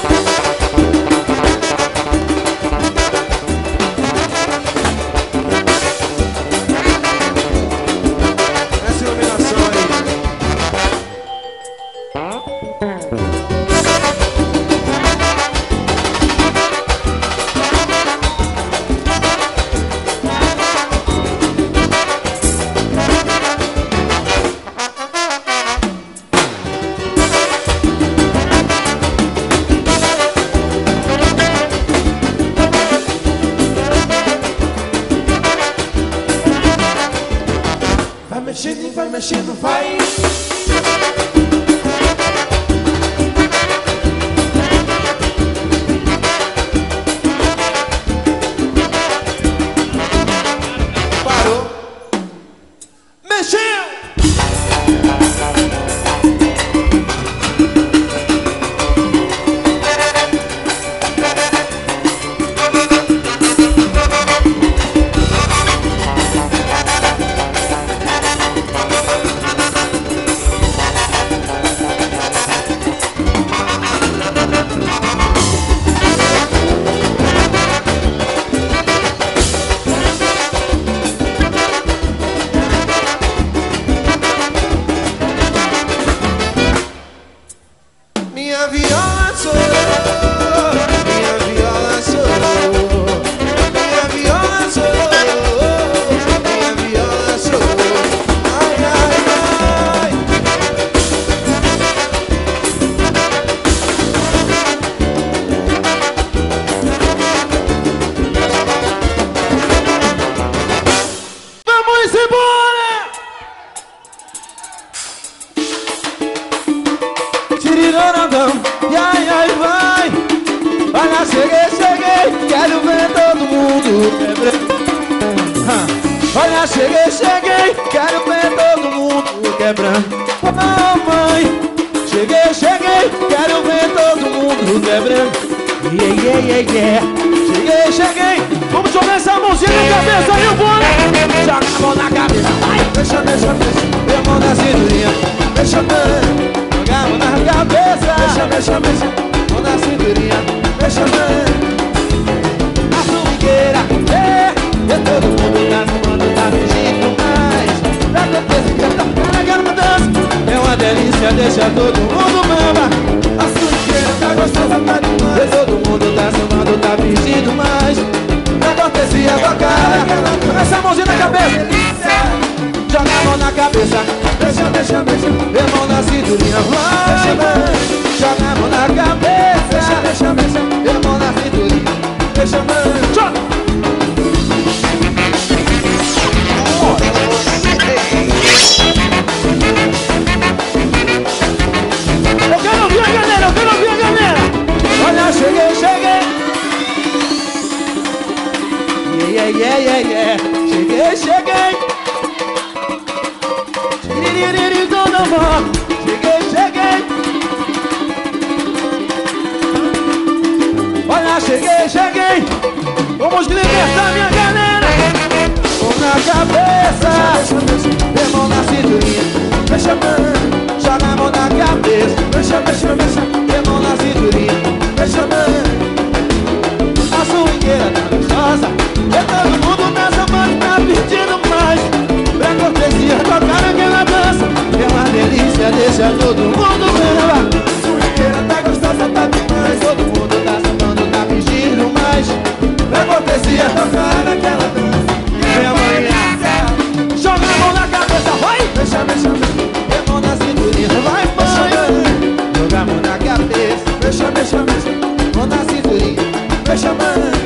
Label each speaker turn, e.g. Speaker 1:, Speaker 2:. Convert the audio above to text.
Speaker 1: Vai mexendo, vai. Parou. Mexeu. Minha viola chorou, minha viola chorou, minha viola chorou, minha viola chorou. Ai, ai, ai. Vamos embora! Tirirorandão, e ai, ai, vai. Olha, cheguei, quero ver todo mundo quebrando. Olha, cheguei, quero ver todo mundo quebrando. Oh, mãe, cheguei, quero ver todo mundo quebrando. Cheguei, vamos jogar essa mãozinha na cabeça aí, bora. Joga a mão na cabeça, vai. Deixa, põe a mão na cinturinha. Deixa, joga a mão na cabeça. Deixa, mão na cinturinha. Deixa, a swingueira, todo mundo tá tomando, tá fingindo mais. Pra acontecer, tá na dança. É uma delícia, deixa todo mundo mama. A swingueira tá gostosa, tá demais. Todo mundo tá tomando, tá fingindo mais. Pra cortesia, tocar. Essa mãozinha na cabeça. Joga a mão na cabeça. Deixa, a mão na cinturinha. Vai, joga a mão na cabeça. Deixa, a mão na cinturinha. Deixa, joga. Eu quero ouvir a galera, Olha, cheguei. Cheguei. Cheguei. Olha, cheguei. Vamos libertar minha galera. Mão na cabeça, mão na cinturinha. Deixa a mão, joga a mão na cabeça. Deixa, mão na cinturinha. Deixa a mão, a swingueira tá gostosa. Todo mundo nessa mão tá pedindo mais. Pra cortesia, tocar naquela dança. É uma delícia, deixa todo mundo ver. A swingueira tá gostosa, tá demais. Todo mundo tá sambando, tá pedindo mais. Pra cortesia, tocar naquela dança. É uma delícia. Joga a mão na cabeça, vai. Deixa, a mão na cinturinha. Vai, mãe. Joga a mão na cabeça. Deixa, mão na cinturinha. Deixa, mãe.